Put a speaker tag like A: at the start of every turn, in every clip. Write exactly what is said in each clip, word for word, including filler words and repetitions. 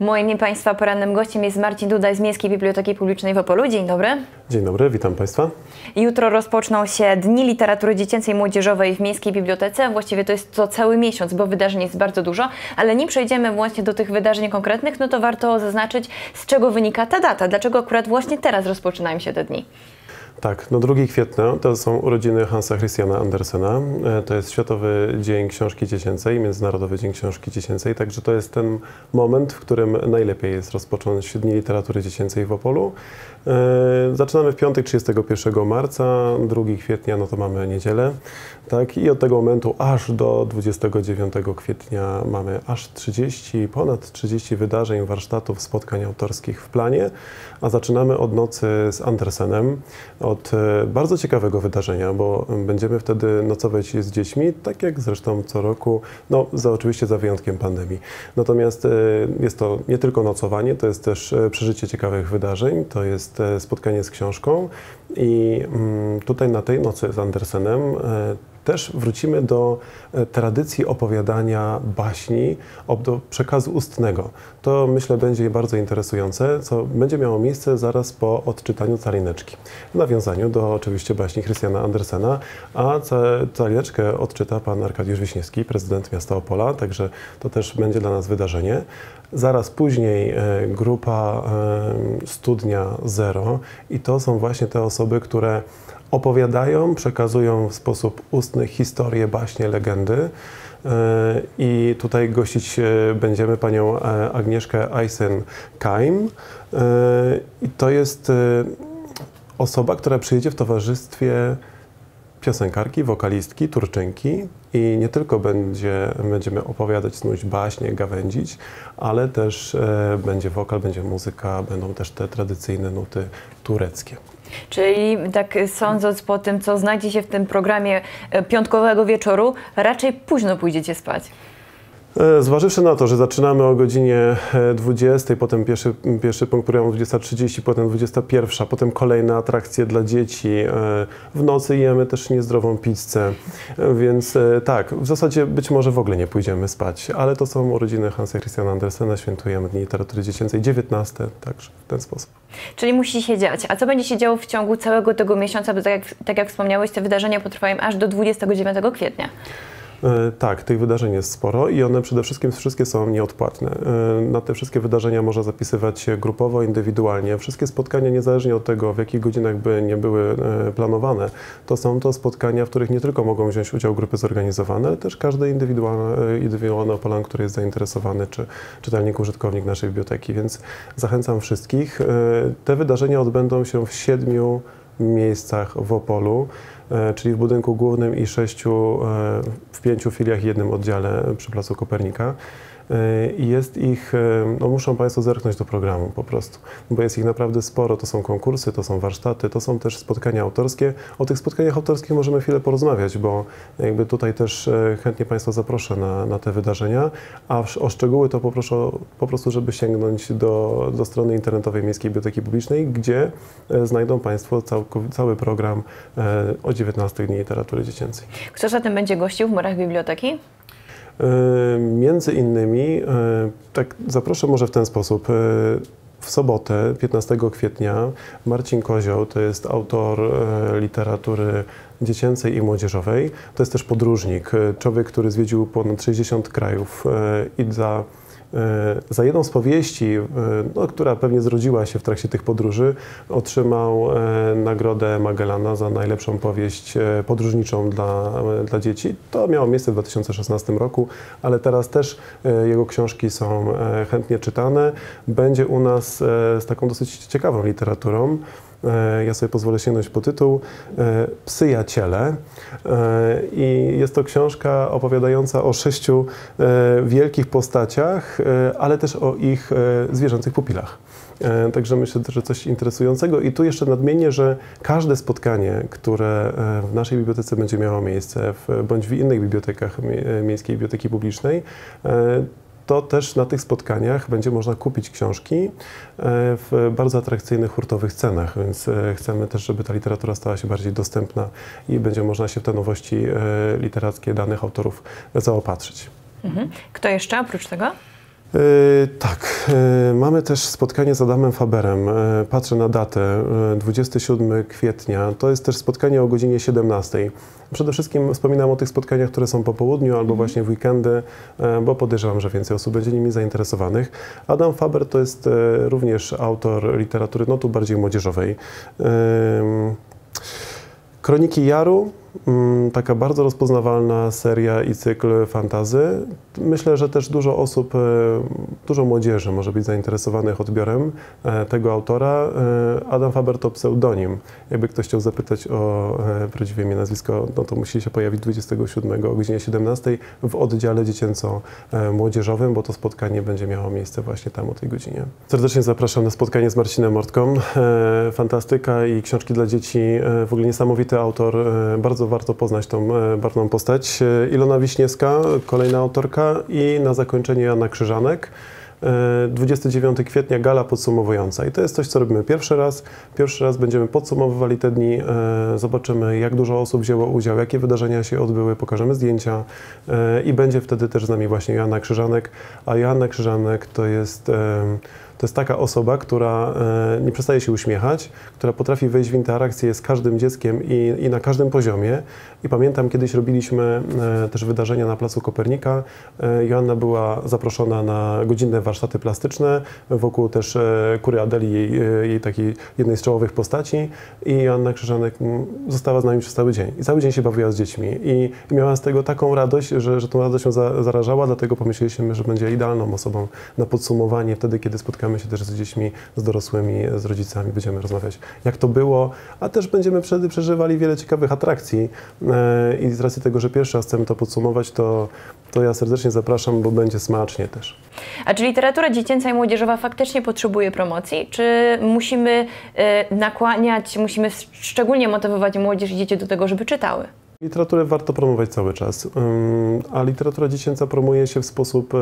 A: Moim i Państwa porannym gościem jest Marcin Dudaj z Miejskiej Biblioteki Publicznej w Opolu. Dzień dobry.
B: Dzień dobry, witam Państwa.
A: Jutro rozpoczną się Dni Literatury Dziecięcej i Młodzieżowej w Miejskiej Bibliotece. Właściwie to jest to cały miesiąc, bo wydarzeń jest bardzo dużo, ale nim przejdziemy właśnie do tych wydarzeń konkretnych, no to warto zaznaczyć, z czego wynika ta data. Dlaczego akurat właśnie teraz rozpoczynają się te dni?
B: Tak, no drugiego kwietnia to są urodziny Hansa Christiana Andersena. To jest Światowy Dzień Książki Dziecięcej, Międzynarodowy Dzień Książki Dziecięcej, także to jest ten moment, w którym najlepiej jest rozpocząć Dni Literatury Dziecięcej w Opolu. Zaczynamy w piątek, trzydziestego pierwszego marca, drugiego kwietnia, no to mamy niedzielę, tak, i od tego momentu aż do dwudziestego dziewiątego kwietnia mamy aż trzydzieści, ponad trzydzieści wydarzeń, warsztatów, spotkań autorskich w planie, a zaczynamy od nocy z Andersenem, od bardzo ciekawego wydarzenia, bo będziemy wtedy nocować z dziećmi, tak jak zresztą co roku, no za, oczywiście za wyjątkiem pandemii. Natomiast jest to nie tylko nocowanie, to jest też przeżycie ciekawych wydarzeń, to jest spotkanie z książką i tutaj na tej nocy z Andersenem też wrócimy do tradycji opowiadania baśni, do przekazu ustnego. To myślę będzie bardzo interesujące, co będzie miało miejsce zaraz po odczytaniu Calineczki. W nawiązaniu do oczywiście baśni Christiana Andersena, a Calineczkę odczyta pan Arkadiusz Wiśniewski, prezydent miasta Opola, także to też będzie dla nas wydarzenie. Zaraz później grupa Studnia Zero i to są właśnie te osoby, które opowiadają, przekazują w sposób ustny historie, baśnie, legendy. I tutaj gościć będziemy panią Agnieszkę Eisen-Keim. I to jest osoba, która przyjedzie w towarzystwie piosenkarki, wokalistki, turczynki i nie tylko będzie, będziemy opowiadać, snuć baśnie, gawędzić, ale też e, będzie wokal, będzie muzyka, będą też te tradycyjne nuty tureckie.
A: Czyli tak sądząc po tym, co znajdzie się w tym programie piątkowego wieczoru, raczej późno pójdziecie spać.
B: Zważywszy na to, że zaczynamy o godzinie dwudziestej, potem pierwszy, pierwszy punkt programu dwudziesta trzydzieści, potem dwudziesta pierwsza, potem kolejne atrakcje dla dzieci. W nocy jemy też niezdrową pizzę, więc tak, w zasadzie być może w ogóle nie pójdziemy spać, ale to są urodziny Hansa Christiana Andersena, świętujemy Dni Literatury Dziecięcej, dziewiętnaste, także w ten sposób.
A: Czyli musi się dziać. A co będzie się działo w ciągu całego tego miesiąca, bo tak jak, tak jak wspomniałeś, te wydarzenia potrwają aż do dwudziestego dziewiątego kwietnia.
B: Tak, tych wydarzeń jest sporo i one przede wszystkim wszystkie są nieodpłatne. Na te wszystkie wydarzenia można zapisywać się grupowo, indywidualnie. Wszystkie spotkania, niezależnie od tego, w jakich godzinach by nie były planowane, to są to spotkania, w których nie tylko mogą wziąć udział grupy zorganizowane, ale też każdy indywidualny, indywidualny opolan, który jest zainteresowany, czy czytelnik, użytkownik naszej biblioteki, więc zachęcam wszystkich. Te wydarzenia odbędą się w siedmiu miejscach w Opolu, czyli w budynku głównym i sześciu, w pięciu filiach i jednym oddziale przy Placu Kopernika. I jest ich, no muszą Państwo zerknąć do programu po prostu, bo jest ich naprawdę sporo. To są konkursy, to są warsztaty, to są też spotkania autorskie. O tych spotkaniach autorskich możemy chwilę porozmawiać, bo jakby tutaj też chętnie Państwa zaproszę na, na te wydarzenia, a w, o szczegóły to poproszę po prostu, żeby sięgnąć do, do strony internetowej Miejskiej Biblioteki Publicznej, gdzie znajdą Państwo cały, cały program o dziewiętnastych Dni Literatury Dziecięcej.
A: Kto zatem będzie gościł w murach biblioteki?
B: Między innymi, tak zaproszę może w ten sposób, w sobotę, piętnastego kwietnia, Marcin Kozioł, to jest autor literatury dziecięcej i młodzieżowej, to jest też podróżnik, człowiek, który zwiedził ponad sześćdziesiąt krajów i za Za jedną z powieści, no, która pewnie zrodziła się w trakcie tych podróży, otrzymał nagrodę Magellana za najlepszą powieść podróżniczą dla, dla dzieci. To miało miejsce w dwa tysiące szesnastym roku, ale teraz też jego książki są chętnie czytane. Będzie u nas z taką dosyć ciekawą literaturą. Ja sobie pozwolę sięgnąć po tytuł Psyjaciele i jest to książka opowiadająca o sześciu wielkich postaciach, ale też o ich zwierzęcych pupilach. Także myślę, że coś interesującego i tu jeszcze nadmienię, że każde spotkanie, które w naszej bibliotece będzie miało miejsce, w, bądź w innych bibliotekach Miejskiej Biblioteki Publicznej, to też na tych spotkaniach będzie można kupić książki w bardzo atrakcyjnych, hurtowych cenach, więc chcemy też, żeby ta literatura stała się bardziej dostępna i będzie można się w te nowości literackie danych autorów zaopatrzyć.
A: Mhm. Kto jeszcze oprócz tego?
B: Yy, tak, Mamy też spotkanie z Adamem Faberem. Patrzę na datę, dwudziestego siódmego kwietnia. To jest też spotkanie o godzinie siedemnastej. Przede wszystkim wspominam o tych spotkaniach, które są po południu albo właśnie w weekendy, bo podejrzewam, że więcej osób będzie nimi zainteresowanych. Adam Faber to jest również autor literatury no tu bardziej młodzieżowej. Kroniki Jaru, taka bardzo rozpoznawalna seria i cykl fantasy. Myślę, że też dużo osób, dużo młodzieży może być zainteresowanych odbiorem tego autora. Adam Faber to pseudonim. Jakby ktoś chciał zapytać o prawdziwe imię, nazwisko, no to musi się pojawić dwudziestego siódmego o godzinie siedemnastej w oddziale dziecięco-młodzieżowym, bo to spotkanie będzie miało miejsce właśnie tam o tej godzinie. Serdecznie zapraszam na spotkanie z Marcinem Mortką. Fantastyka i książki dla dzieci, w ogóle niesamowity autor, bardzo warto poznać tą barwną postać. Ilona Wiśniewska, kolejna autorka i na zakończenie Joanna Krzyżanek. dwudziestego dziewiątego kwietnia gala podsumowująca i to jest coś, co robimy pierwszy raz. Pierwszy raz będziemy podsumowywali te dni, zobaczymy, jak dużo osób wzięło udział, jakie wydarzenia się odbyły, pokażemy zdjęcia i będzie wtedy też z nami właśnie Joanna Krzyżanek, a Joanna Krzyżanek to jest To jest taka osoba, która nie przestaje się uśmiechać, która potrafi wejść w interakcję z każdym dzieckiem i, i na każdym poziomie. I pamiętam, kiedyś robiliśmy też wydarzenia na Placu Kopernika. Joanna była zaproszona na godzinne warsztaty plastyczne, wokół też Kury Adeli, jej, jej takiej jednej z czołowych postaci. I Joanna Krzyżanek została z nami przez cały dzień. I cały dzień się bawiła z dziećmi. I, i miała z tego taką radość, że, że tą radością za, zarażała, dlatego pomyśleliśmy, że będzie idealną osobą na podsumowanie wtedy, kiedy spotkamy się też z dziećmi, z dorosłymi, z rodzicami, będziemy rozmawiać, jak to było, a też będziemy wtedy przeżywali wiele ciekawych atrakcji i z racji tego, że pierwszy raz chcemy to podsumować, to, to ja serdecznie zapraszam, bo będzie smacznie też.
A: A czy literatura dziecięca i młodzieżowa faktycznie potrzebuje promocji? Czy musimy y, nakłaniać, musimy szczególnie motywować młodzież i dzieci do tego, żeby czytały?
B: Literaturę warto promować cały czas, a literatura dziecięca promuje się w sposób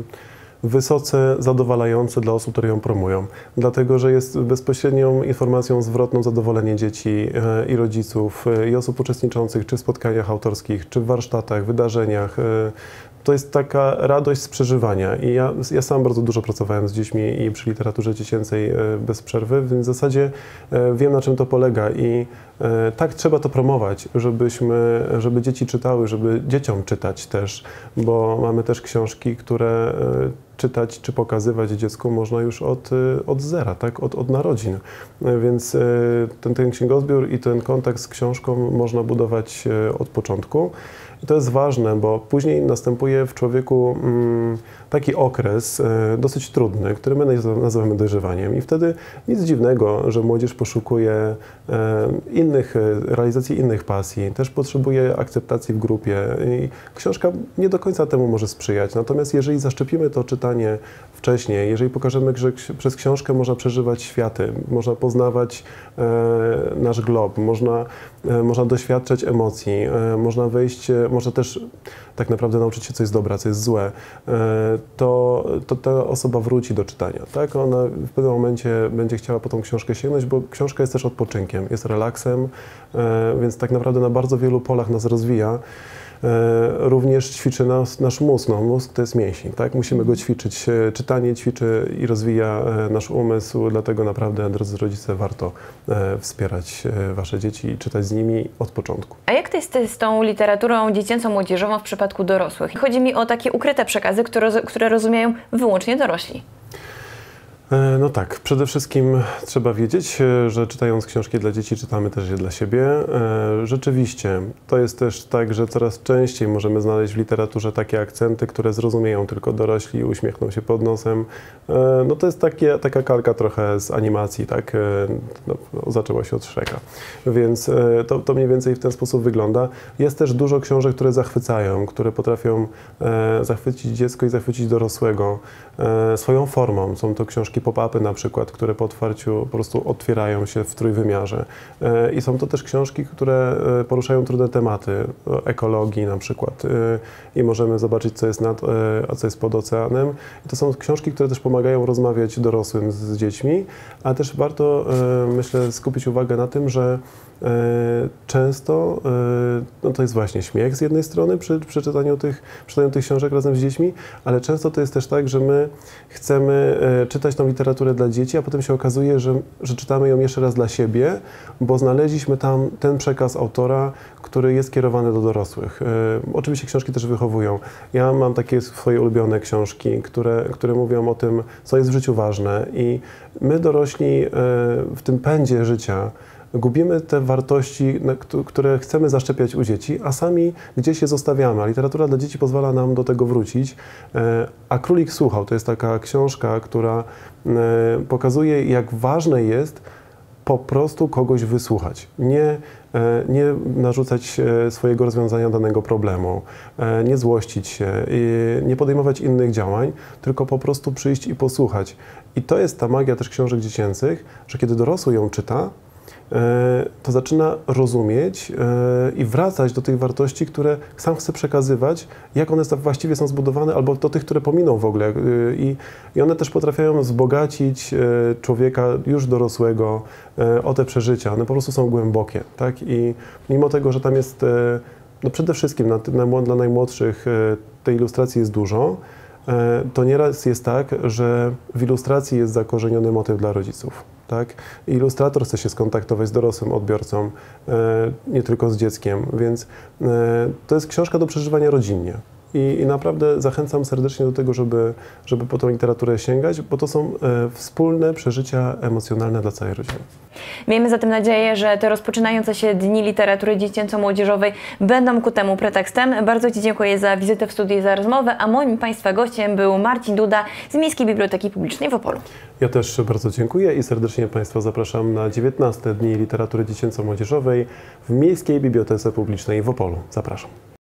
B: wysoce zadowalający dla osób, które ją promują. Dlatego, że jest bezpośrednią informacją zwrotną zadowolenie dzieci i rodziców, i osób uczestniczących, czy w spotkaniach autorskich, czy w warsztatach, wydarzeniach. To jest taka radość z przeżywania i ja, ja sam bardzo dużo pracowałem z dziećmi i przy literaturze dziecięcej bez przerwy, więc w zasadzie wiem, na czym to polega i tak trzeba to promować, żebyśmy, żeby dzieci czytały, żeby dzieciom czytać też, bo mamy też książki, które czytać czy pokazywać dziecku można już od, od zera, tak? od, od narodzin. Więc ten, ten księgozbiór i ten kontakt z książką można budować od początku. I to jest ważne, bo później następuje w człowieku mm, taki okres e, dosyć trudny, który my nazywamy dojrzewaniem. I wtedy nic dziwnego, że młodzież poszukuje e, innych, realizacji innych pasji, też potrzebuje akceptacji w grupie. I książka nie do końca temu może sprzyjać. Natomiast jeżeli zaszczepimy to czytanie wcześniej, jeżeli pokażemy, że przez książkę można przeżywać światy, można poznawać e, nasz glob, można, e, można doświadczać emocji, e, można wejść, można też tak naprawdę nauczyć się, co jest dobre, co jest złe, to, to ta osoba wróci do czytania. Tak? Ona w pewnym momencie będzie chciała po tą książkę sięgnąć, bo książka jest też odpoczynkiem, jest relaksem, więc tak naprawdę na bardzo wielu polach nas rozwija. Również ćwiczy nas, nasz mózg. No, mózg to jest mięsień, tak? Musimy go ćwiczyć. Czytanie ćwiczy i rozwija nasz umysł, dlatego naprawdę, drodzy rodzice, warto wspierać wasze dzieci i czytać z nimi od początku.
A: A jak to jest z tą literaturą dziecięco-młodzieżową w przypadku dorosłych? Chodzi mi o takie ukryte przekazy, które, które rozumieją wyłącznie dorośli.
B: No tak, przede wszystkim trzeba wiedzieć, że czytając książki dla dzieci, czytamy też je dla siebie. Rzeczywiście, to jest też tak, że coraz częściej możemy znaleźć w literaturze takie akcenty, które zrozumieją tylko dorośli, uśmiechną się pod nosem. No to jest takie, taka kalka trochę z animacji, tak? No, zaczęła się od Shreka, więc to, to mniej więcej w ten sposób wygląda. Jest też dużo książek, które zachwycają, które potrafią zachwycić dziecko i zachwycić dorosłego swoją formą. Są to książki pop-upy na przykład, które po otwarciu po prostu otwierają się w trójwymiarze. I są to też książki, które poruszają trudne tematy, ekologii na przykład. I możemy zobaczyć, co jest nad, a co jest pod oceanem. I to są książki, które też pomagają rozmawiać dorosłym z dziećmi, a też warto, myślę, skupić uwagę na tym, że często no to jest właśnie śmiech z jednej strony przy przeczytaniu tych, przeczytaniu tych książek razem z dziećmi, ale często to jest też tak, że my chcemy czytać tą literaturę dla dzieci, a potem się okazuje, że, że czytamy ją jeszcze raz dla siebie, bo znaleźliśmy tam ten przekaz autora, który jest kierowany do dorosłych. E, oczywiście książki też wychowują. Ja mam takie swoje ulubione książki, które, które mówią o tym, co jest w życiu ważne i my dorośli e, w tym pędzie życia gubimy te wartości, które chcemy zaszczepiać u dzieci, a sami gdzieś je zostawiamy. A literatura dla dzieci pozwala nam do tego wrócić. A Królik słuchał. To jest taka książka, która pokazuje, jak ważne jest po prostu kogoś wysłuchać. Nie, nie narzucać swojego rozwiązania danego problemu, nie złościć się, nie podejmować innych działań, tylko po prostu przyjść i posłuchać. I to jest ta magia też książek dziecięcych, że kiedy dorosły ją czyta, to zaczyna rozumieć i wracać do tych wartości, które sam chce przekazywać, jak one właściwie są zbudowane, albo do tych, które pominą w ogóle. I, i one też potrafiają wzbogacić człowieka już dorosłego o te przeżycia. One po prostu są głębokie, tak? I mimo tego, że tam jest, no przede wszystkim na, na, dla najmłodszych tej ilustracji jest dużo, to nieraz jest tak, że w ilustracji jest zakorzeniony motyw dla rodziców. Tak? Ilustrator chce się skontaktować z dorosłym odbiorcą, nie tylko z dzieckiem, więc to jest książka do przeżywania rodzinnie. I, I naprawdę zachęcam serdecznie do tego, żeby, żeby po tą literaturę sięgać, bo to są wspólne przeżycia emocjonalne dla całej rodziny.
A: Miejmy zatem nadzieję, że te rozpoczynające się Dni Literatury Dziecięco-Młodzieżowej będą ku temu pretekstem. Bardzo Ci dziękuję za wizytę w studiu i za rozmowę, a moim Państwa gościem był Marcin Duda z Miejskiej Biblioteki Publicznej w Opolu.
B: Ja też bardzo dziękuję i serdecznie Państwa zapraszam na dziewiętnaste Dni Literatury Dziecięco-Młodzieżowej w Miejskiej Bibliotece Publicznej w Opolu. Zapraszam.